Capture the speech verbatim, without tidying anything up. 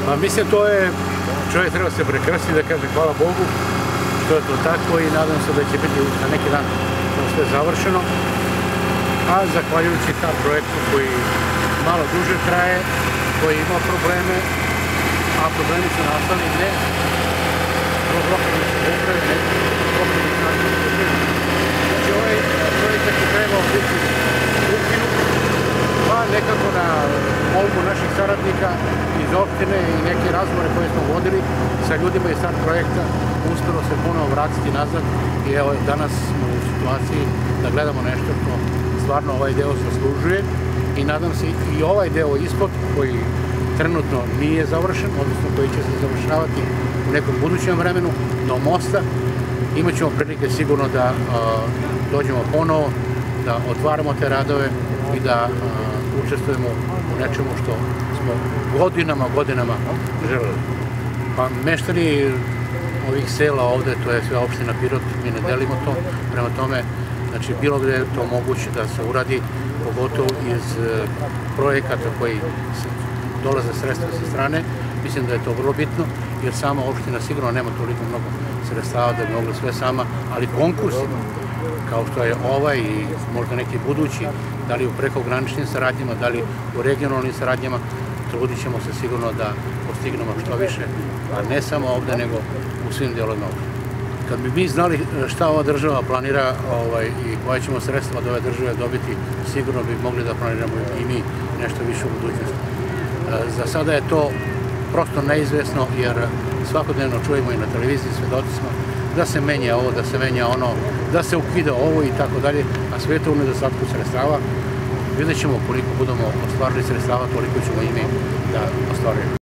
Pa mislim, to je, čovjek treba se prekrstiti da kaže hvala Bogu što je to tako i nadam se da će biti na neki dan sve završeno. A zahvaljujući tom projektu koji malo duže traje, koji ima probleme, a problemi su nastali ne zbog lokalne samouprave, ne zbog lokalne samouprave. Znači, ovaj projekat je trebao biti ukinut, pa nekako na molbu naših saradnika iz opštine i neke razgovore koje smo vodili sa ljudima iz start projekta uspelo se ponovo vratiti nazad i evo danas smo u situaciji da gledamo nešto što stvarno ovaj deo zaslužuje i nadam se i ovaj deo ispod koji trenutno nije završen, odnosno koji će se završavati u nekom budućem vremenu do mosta. Imat ćemo prilike sigurno da dođemo ponovo, da otvaramo te radove i da učestvujemo u nečemu što smo godinama, godinama želeli. Pa meštani ovih sela ovde, to je sve opština Pirot, mi ne delimo to, prema tome, znači bilo gde je to moguće da se uradi, pogotovo iz projekata koji dolaze sredstva sa strane, mislim da je to vrlo bitno, jer sama opština sigurno nema toliko mnogo sredstava da bi mogla sve sama, ali konkursima, kao što je ovaj i možda neki budući, da li u prekograničnim saradnjama, da li u regionalnim saradnjama, trudit ćemo se sigurno da postignemo što više, a ne samo ovde, nego u svim delovima ovde. Kad bi mi znali šta ova država planira i koja ćemo sredstva od ove države dobiti, sigurno bi mogli da planiramo i mi nešto više u budućnosti. Za sada je to prosto neizvesno, jer svakodnevno čujemo i na televiziji, svedoci smo da se menja ovo, da se menja ono, da se ukida ovo i tako dalje, a sve to u nedostatku sredstava. Vidjet ćemo koliko budemo ostvarili sredstava, toliko ćemo i mi da ostvarujemo.